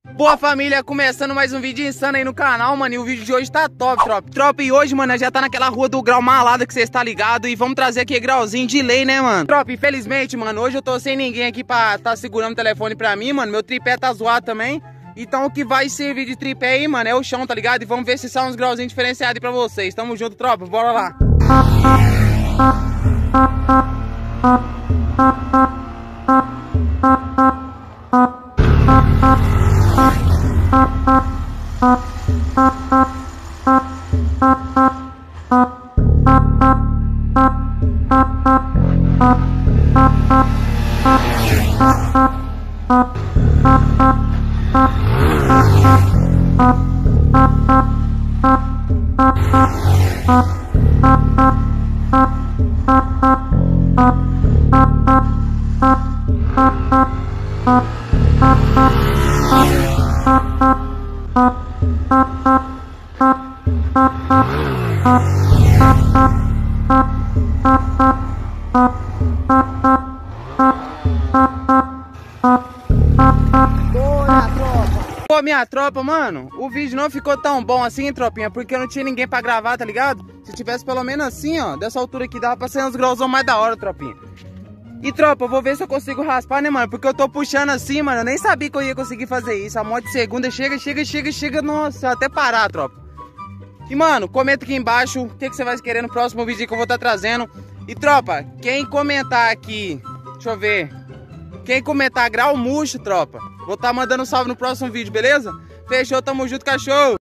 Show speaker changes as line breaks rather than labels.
Boa família, começando mais um vídeo insano aí no canal, mano. E o vídeo de hoje tá top, tropa. Tropa, e hoje, mano, já tá naquela rua do grau malada que vocês tá ligado. E vamos trazer aqui grauzinho de lei, né, mano? Tropa, infelizmente, mano, hoje eu tô sem ninguém aqui pra tá segurando o telefone pra mim, mano. Meu tripé tá zoado também. Então o que vai servir de tripé aí, mano, é o chão, tá ligado? E vamos ver se são uns grauzinhos diferenciados aí pra vocês. Tamo junto, tropa, bora lá. Pô, minha tropa, mano, o vídeo não ficou tão bom assim, tropinha, porque eu não tinha ninguém pra gravar, tá ligado? Se tivesse pelo menos assim, ó, dessa altura aqui, dava pra ser uns grauzão mais da hora, tropinha. E, tropa, eu vou ver se eu consigo raspar, né, mano? Porque eu tô puxando assim, mano, eu nem sabia que eu ia conseguir fazer isso. A moto de segunda chega, nossa, até parar, tropa. E, mano, comenta aqui embaixo o que você vai querer no próximo vídeo que eu vou estar trazendo. E, tropa, quem comentar aqui, deixa eu ver, quem comentar grau murcho, tropa, vou estar mandando um salve no próximo vídeo, beleza? Fechou, tamo junto, cachorro!